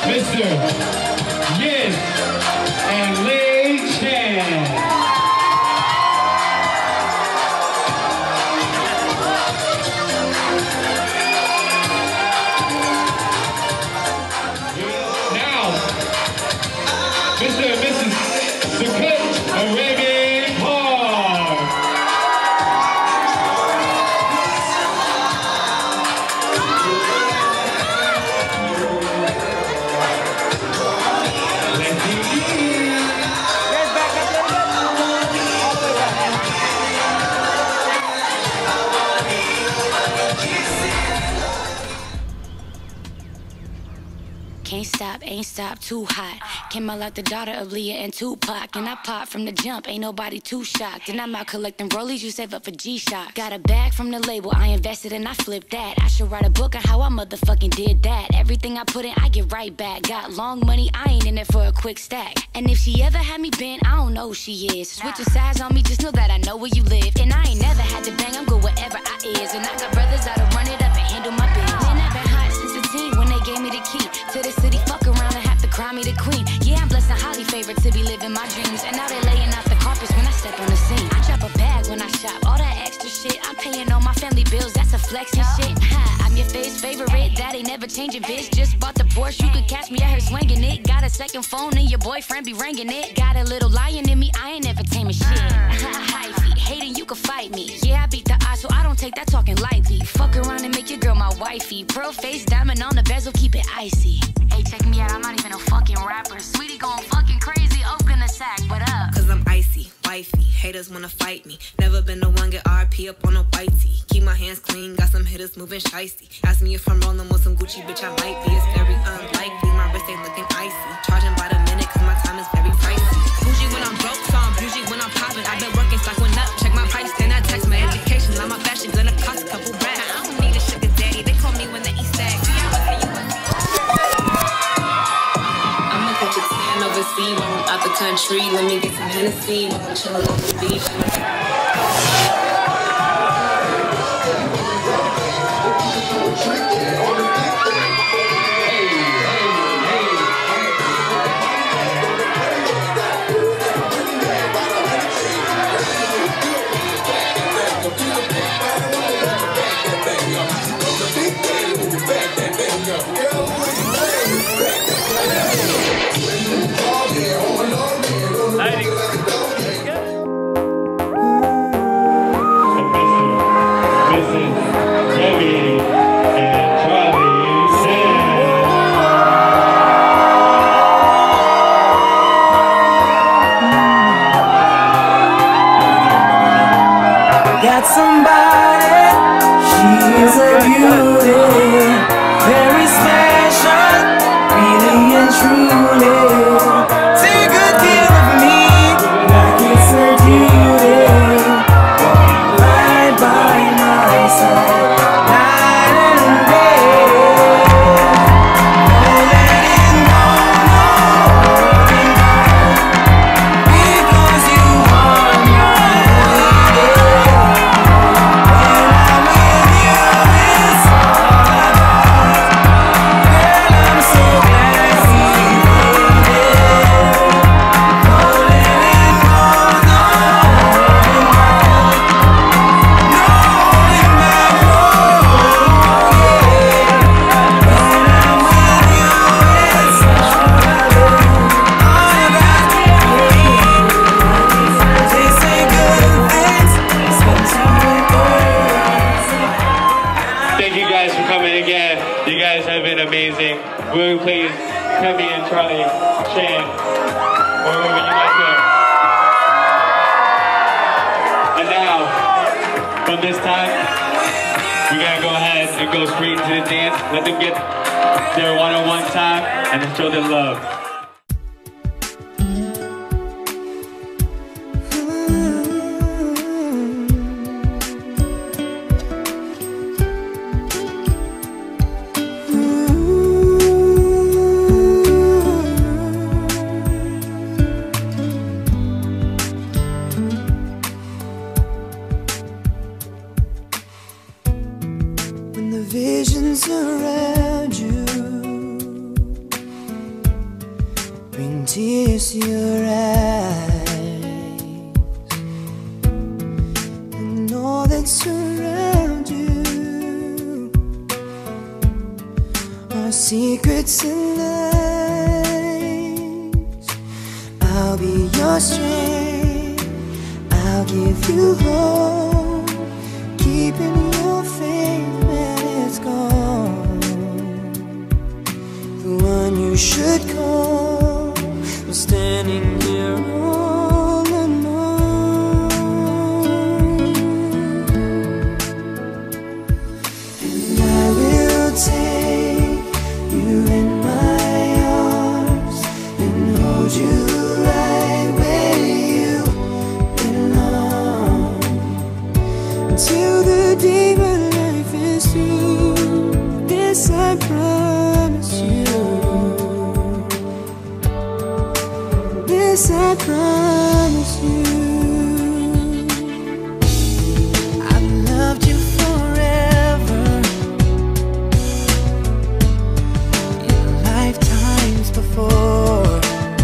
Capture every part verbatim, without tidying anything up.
Mister Yin and Lei Chan. Mister and Missus Sakut Reggae Park. Can't stop, ain't stop, too hot. Came out like the daughter of Leah and Tupac. And I pop from the jump, ain't nobody too shocked. And I'm out collecting rollies, you save up for G-Shock. Got a bag from the label, I invested and I flipped that. I should write a book on how I motherfucking did that. Everything I put in, I get right back. Got long money, I ain't in it for a quick stack. And if she ever had me bent, I don't know who she is. Switching sides on me, just know that I know where you live. And I ain't never had to bang, I'm good wherever I is. And I got brothers that'll run it up and handle my business. Man, I've been hot since a teen when they gave me the key to the city. Fuck around and have to cry me the queen. Yeah, I'm blessed and highly favored to be living my dreams. And now they laying out the carpets when I step on the scene. I drop a bag when I shop, all that extra shit. I'm paying all my family bills, that's a flex and shit. Ha, I'm your face favorite, that ain't never changing, bitch. Just bought the Porsche, you could catch me out here swinging it. Got a second phone and your boyfriend be ringing it. Got a little lion in me, I ain't entertainment shit. Hyphy, hating you can fight me. Yeah, I beat the odds, so I don't take that talking lightly. Fuck around and make your girl my wifey. Pearl face, diamond on the bezel, keep it icy. Hey, check me out, I'm not even a fucking rapper. Sweetie going fucking crazy, open a sack, what up? Cause I'm icy, wifey, haters wanna fight me. Never been the one get R P up on a whitey. Keep my hands clean, got some hitters moving shiesty. Ask me if I'm rolling with some Gucci, bitch, I might be. It's very unlikely, my wrist ain't looking icy. Charging by the minute, cause my time is very pricey. Bougie when I'm broke, so I'm bougie when I'm popping. I've been working, stock went up, check my price, then I text my education. Like my fashion, gonna cost a couple brand. I don't need a sugar daddy, they call me when the East Egg. Overseas, when I'm out the country, let me get some Hennessy when I'm chilling on the beach. Got somebody, she's a beauty, very special, really and truly. Take good care of me, like it's a duty. Right by my side, night and day. No letting go, no holding back, because you are my lady. Amazing. Will you please Kemi and Charlie Chan, or whoever you like to. And now, from this time, we gotta go ahead and go straight into the dance. Let them get their one-on-one time and then show them love. Visions around you tears your eyes and all that surrounds you are secrets and lies. I'll be your strength, I'll give you hope, keeping your faith when it's gone. The one you should call, I'm standing here all alone. And I will take you in my arms and hold you right where you belong, until the day my life is through. This I promise you. This I promise you. I've loved you forever, in lifetimes before,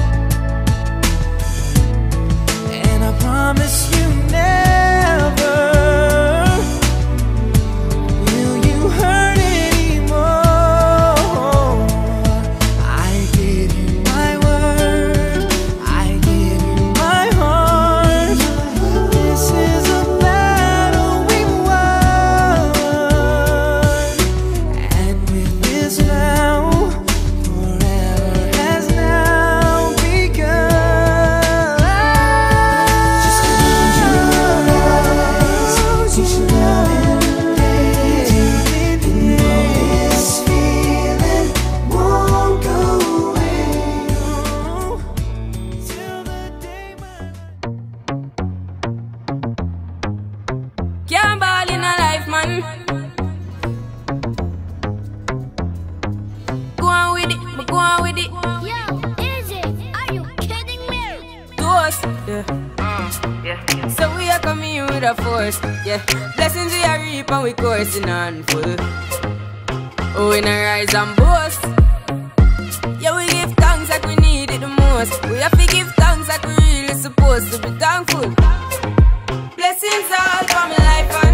and I promise you never will you hurt anymore. I give you my word, I give you my heart. This is a battle we won, and with this vow, forever has now begun. Just close your eyes, each loving day, and know this feeling won't go away till the day my Can't ball in a life, man. Go on with it, but go on with it. Yo, is it? Are you kidding me? To us, yeah. yeah. So we are coming in with a force, yeah. Blessings we are reap and we coursing on full. Oh, we not rise and boast. Yeah, we give thanks like we need it the most. We have to give thanks like we really supposed to be thankful. Blessings all for my life and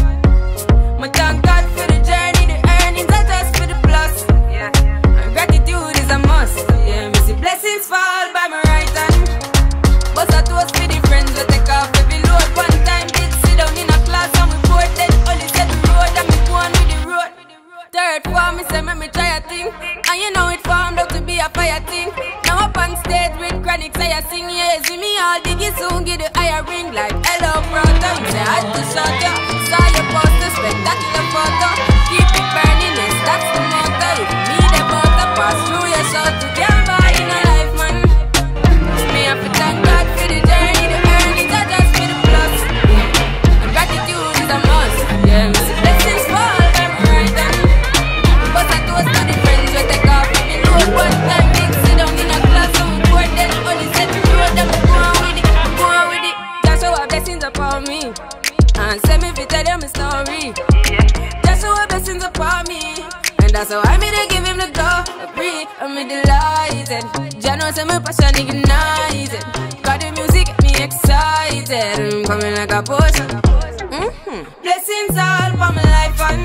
my thank God for the journey, the earnings are just for the plus. Yeah, and gratitude is a must. Yeah, me see blessings fall by my right hand. But I toast for the friends we take off every load. One time did sit down in a class and we bored, then only said the road and me go on with the road. Third form, me say make me try a thing, and you know it formed out to be a fire thing. Now up on stage with chronic, say I sing, yeah, see me all diggy soon, get the higher ring like hello brother. You say I had to shut ya, saw your poster, spectacular photo. Keep it burning, yes, that's the motto. If you need a motor, pass through your shout to gamble in a life, man. Me have to thank God for the journey, the earnings are just for the plus. And gratitude is a must. Yeah, me see blessings fall by my right hand. But I toast to the friends we take off every load. One time big sit down in a class and we bored, then only said the road and we go on with it, go on with it. Just show our blessings upon me, and send me to tell them my story. Just show our blessings upon me, and that's how I made to give him the glory. I'm delighted. Jah know say my passion ignited. Got the music get me excited. I'm coming like a potion. Mm-hmm. Blessings all for my life and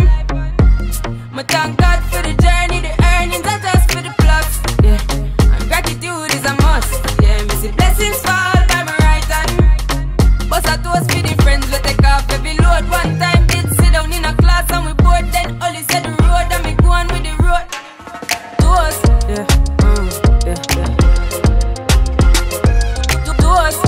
my thank God for the journey, the earnings are just for the plus. Yeah, and gratitude is a must. Yeah, me see blessings fall by my right hand. But I toast for the friends we take off every load. One time did sit down in a class and we bored, then only said the road and me go on with the road. Toast, yeah, mm, yeah, yeah. To- Toast.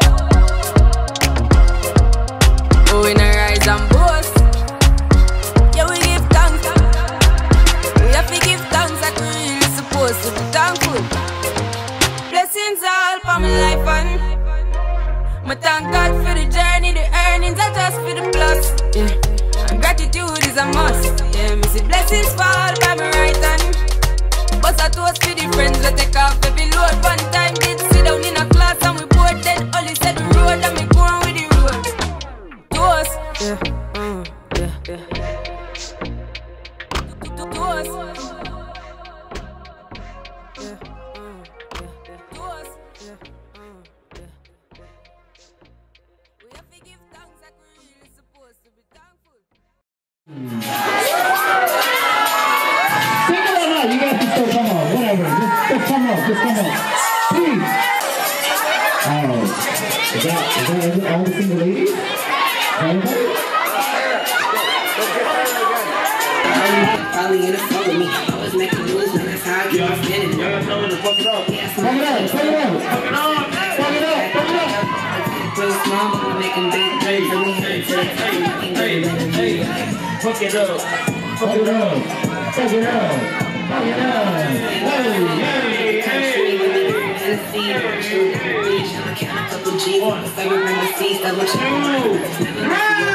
Oh, we not rise and boast. Yeah, we give thanks. We have to give thanks like we really supposed to be thankful. Blessings all for my life and my thank God for the journey, the earnings are just for the plus. Yeah, and gratitude is a must. Yeah, me see blessings fall by my right hand. But I toast to the friends we take off every load. One time did sit down in a class and we bored, then only said the road and me go on with the road. Toast, yeah, mm, yeah, yeah. Toast, yeah, mm, yeah, yeah. Toast. that all the single ladies? Everybody? Probably in the phone with me. Always making moves, man. That's how I keep on spinning. Y'all tell them to fuck it up. Fuck it up, fuck it up. Fuck it up, fuck it up, fuck it up. Real small, but I'm making big dreams. Let me head to the top. Hey, hey, hey. Fuck it up. Fuck it up. Fuck it up. Fuck it up. Hey, hey, hey. I'm a count a couple G's. Seven ring the seats, double check.